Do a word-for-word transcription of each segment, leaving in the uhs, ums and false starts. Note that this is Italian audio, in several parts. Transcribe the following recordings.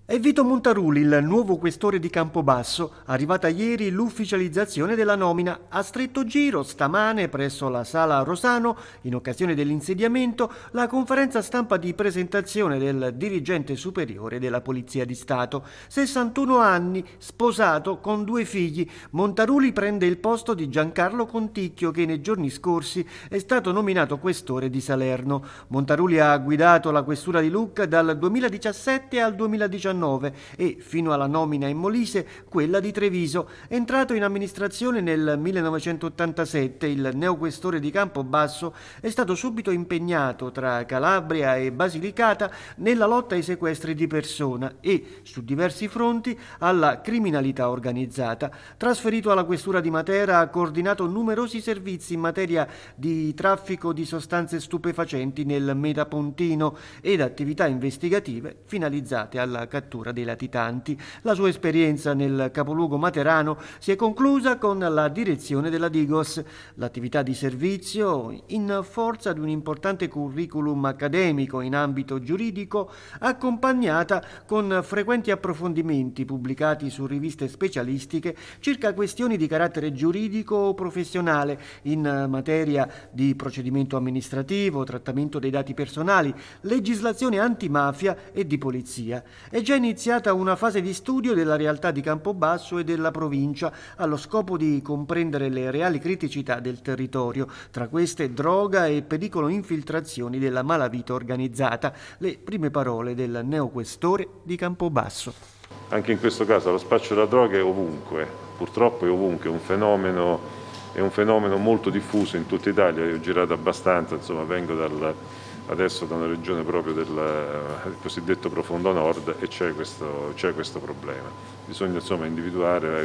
È Vito Montaruli, il nuovo questore di Campobasso, arrivata ieri l'ufficializzazione della nomina. A stretto giro, stamane, presso la Sala Rosano, in occasione dell'insediamento, la conferenza stampa di presentazione del dirigente superiore della Polizia di Stato. sessantuno anni, sposato, con due figli. Montaruli prende il posto di Giancarlo Conticchio, che nei giorni scorsi è stato nominato questore di Salerno. Montaruli ha guidato la questura di Lucca dal duemiladiciassette al duemiladiciannove e, fino alla nomina in Molise, quella di Treviso. Entrato in amministrazione nel millenovecentottantasette, il neoquestore di Campobasso è stato subito impegnato tra Calabria e Basilicata nella lotta ai sequestri di persona e, su diversi fronti, alla criminalità organizzata. Trasferito alla questura di Matera, ha coordinato numerosi servizi in materia di traffico di sostanze stupefacenti nel Metapontino ed attività investigative finalizzate alla cattura dei latitanti. La sua esperienza nel capoluogo materano si è conclusa con la direzione della Digos, l'attività di servizio in forza di un importante curriculum accademico in ambito giuridico, accompagnata con frequenti approfondimenti pubblicati su riviste specialistiche circa questioni di carattere giuridico o professionale in materia di procedimento amministrativo, trattamento dei dati personali, legislazione antimafia e di polizia. È già iniziata una fase di studio della realtà di Campobasso e della provincia allo scopo di comprendere le reali criticità del territorio, tra queste droga e pericolo infiltrazioni della malavita organizzata. Le prime parole del neoquestore di Campobasso. Anche in questo caso lo spaccio della droga è ovunque, purtroppo è ovunque, è un fenomeno, è un fenomeno molto diffuso in tutta Italia. Io ho girato abbastanza, insomma, vengo dal adesso da una regione proprio del, del cosiddetto profondo nord e c'è questo, c'è questo problema. Bisogna insomma individuare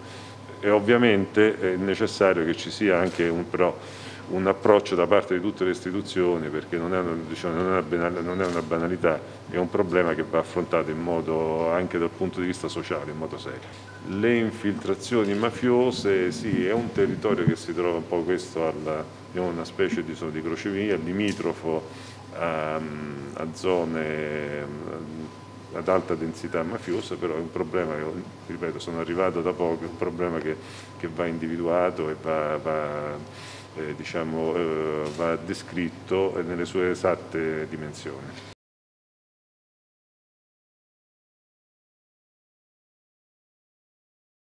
e ovviamente è necessario che ci sia anche un, però, un approccio da parte di tutte le istituzioni, perché non è, una, diciamo, non, è una banalità, non è una banalità, è un problema che va affrontato in modo, anche dal punto di vista sociale, in modo serio. Le infiltrazioni mafiose, sì, è un territorio che si trova un po' questo alla, una specie di, di crocevia, limitrofo a, a zone ad alta densità mafiosa, però è un problema che, ripeto, sono arrivato da poco, è un problema che, che va individuato e va, va, eh, diciamo, eh, va descritto nelle sue esatte dimensioni.